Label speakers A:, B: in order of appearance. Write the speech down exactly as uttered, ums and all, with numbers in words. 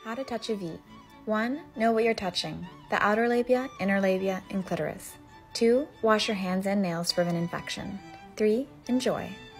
A: How to touch a V. one. Know what you're touching. The outer labia, inner labia, and clitoris. two. Wash your hands and nails to prevent infection. three. Enjoy.